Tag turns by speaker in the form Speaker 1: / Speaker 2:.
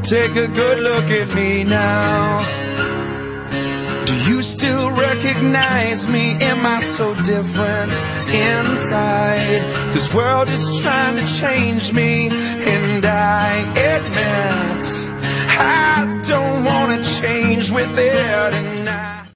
Speaker 1: Take a good look at me now. Do you still recognize me? Am I so different inside? This world is trying to change me, and I admit I don't wanna change with it, and I